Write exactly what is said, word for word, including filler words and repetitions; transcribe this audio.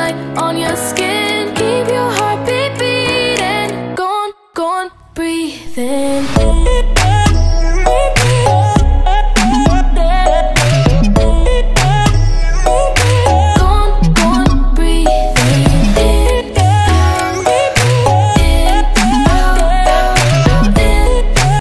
sunlight on your skin. Keep your heartbeat beating. Go on, go on, breathe in.